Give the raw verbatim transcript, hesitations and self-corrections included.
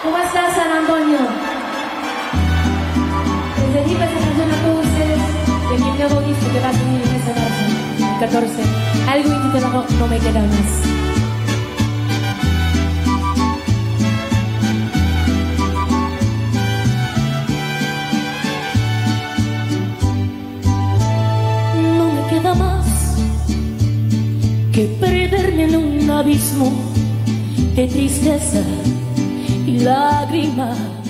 ¿Cómo estás, San Antonio? Les dedico esta canción a todos ustedes de mi nuevo disco que va a salir en ese marzo, el catorce. Algo intitulado No me queda más. No me queda más que perderme en un abismo de tristeza y lágrimas.